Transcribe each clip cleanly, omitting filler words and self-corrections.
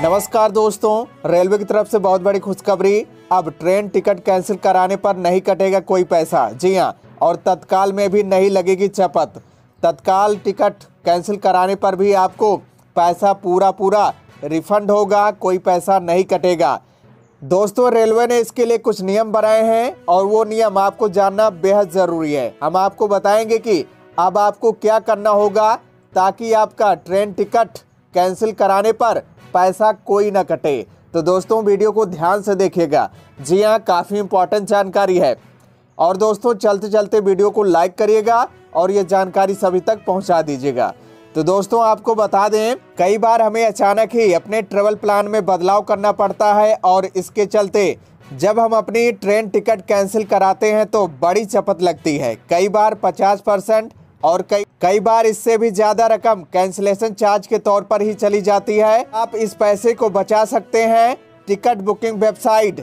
नमस्कार दोस्तों, रेलवे की तरफ से बहुत बड़ी खुशखबरी। अब ट्रेन टिकट कैंसिल कराने पर नहीं कटेगा कोई पैसा। जी हां, और तत्काल में भी नहीं लगेगी चपत। तत्काल टिकट कैंसिल कराने पर भी आपको पैसा पूरा रिफंड होगा, कोई पैसा नहीं कटेगा। दोस्तों, रेलवे ने इसके लिए कुछ नियम बनाए हैं और वो नियम आपको जानना बेहद ज़रूरी है। हम आपको बताएंगे कि अब आपको क्या करना होगा ताकि आपका ट्रेन टिकट कैंसिल कराने पर पैसा कोई ना कटे। तो दोस्तों, वीडियो को ध्यान से देखिएगा। जी हाँ, काफ़ी इंपॉर्टेंट जानकारी है। और दोस्तों, चलते चलते वीडियो को लाइक करिएगा और ये जानकारी सभी तक पहुंचा दीजिएगा। तो दोस्तों, आपको बता दें, कई बार हमें अचानक ही अपने ट्रेवल प्लान में बदलाव करना पड़ता है और इसके चलते जब हम अपनी ट्रेन टिकट कैंसिल कराते हैं तो बड़ी चपत लगती है। कई बार 50% और कई बार इससे भी ज़्यादा रकम कैंसिलेशन चार्ज के तौर पर ही चली जाती है। आप इस पैसे को बचा सकते हैं। टिकट बुकिंग वेबसाइट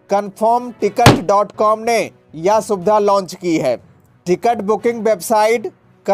confirmticket.com ने यह सुविधा लॉन्च की है। टिकट बुकिंग वेबसाइट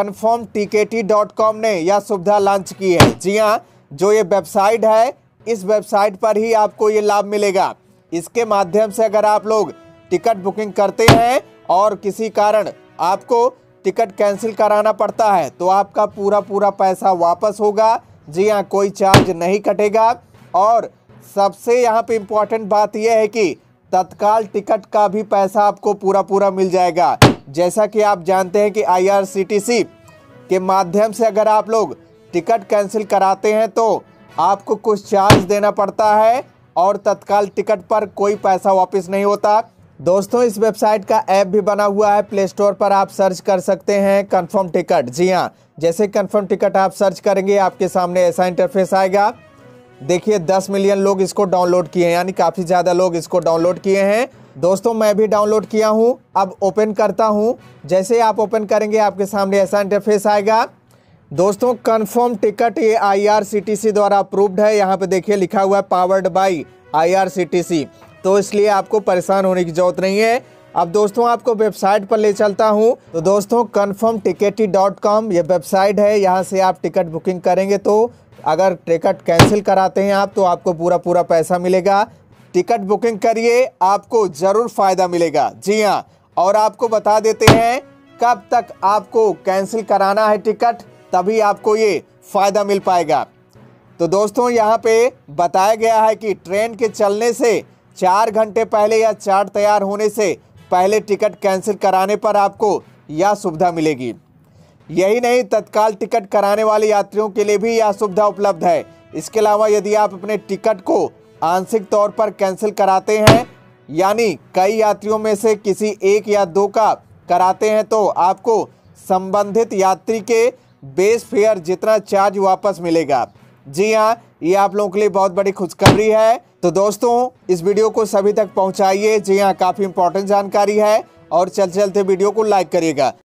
confirmtkt.com ने यह सुविधा लॉन्च की है। जी हाँ, जो ये वेबसाइट है, इस वेबसाइट पर ही आपको ये लाभ मिलेगा। इसके माध्यम से अगर आप लोग टिकट बुकिंग करते हैं और किसी कारण आपको टिकट कैंसिल कराना पड़ता है तो आपका पूरा पैसा वापस होगा। जी हाँ, कोई चार्ज नहीं कटेगा। और सबसे यहाँ पे इम्पोर्टेंट बात यह है कि तत्काल टिकट का भी पैसा आपको पूरा मिल जाएगा। जैसा कि आप जानते हैं कि IRCTC के माध्यम से अगर आप लोग टिकट कैंसिल कराते हैं तो आपको कुछ चार्ज देना पड़ता है और तत्काल टिकट पर कोई पैसा वापस नहीं होता। दोस्तों, इस वेबसाइट का ऐप भी बना हुआ है। प्ले स्टोर पर आप सर्च कर सकते हैं कंफर्म टिकट। जी हाँ, जैसे कंफर्म टिकट आप सर्च करेंगे आपके सामने ऐसा इंटरफेस आएगा। देखिए, 10 मिलियन लोग इसको डाउनलोड किए हैं, यानी काफ़ी ज़्यादा लोग इसको डाउनलोड किए हैं। दोस्तों, मैं भी डाउनलोड किया हूँ। अब ओपन करता हूँ। जैसे आप ओपन करेंगे आपके सामने ऐसा इंटरफेस आएगा। दोस्तों, कंफर्म टिकट ये IRCTC द्वारा अप्रूव्ड है। यहाँ पे देखिए लिखा हुआ है पावर्ड बाई IRCTC, तो इसलिए आपको परेशान होने की जरूरत नहीं है। अब दोस्तों, आपको वेबसाइट पर ले चलता हूं। तो दोस्तों, confirmtkt.com ये वेबसाइट है। यहां से आप टिकट बुकिंग करेंगे तो अगर टिकट कैंसिल कराते हैं आप तो आपको पूरा पैसा मिलेगा। टिकट बुकिंग करिए, आपको ज़रूर फ़ायदा मिलेगा। जी हाँ, और आपको बता देते हैं कब तक आपको कैंसिल कराना है टिकट, तभी आपको ये फ़ायदा मिल पाएगा। तो दोस्तों, यहाँ पे बताया गया है कि ट्रेन के चलने से 4 घंटे पहले या चार्ट तैयार होने से पहले टिकट कैंसिल कराने पर आपको यह सुविधा मिलेगी। यही नहीं, तत्काल टिकट कराने वाले यात्रियों के लिए भी यह सुविधा उपलब्ध है। इसके अलावा यदि आप अपने टिकट को आंशिक तौर पर कैंसिल कराते हैं, यानी कई यात्रियों में से किसी एक या दो का कराते हैं, तो आपको संबंधित यात्री के बेस फेयर जितना चार्ज वापस मिलेगा। जी हाँ, ये आप लोगों के लिए बहुत बड़ी खुशखबरी है। तो दोस्तों, इस वीडियो को सभी तक पहुंचाइए। जी हाँ, काफ़ी इंपॉर्टेंट जानकारी है। और चलते वीडियो को लाइक करिएगा।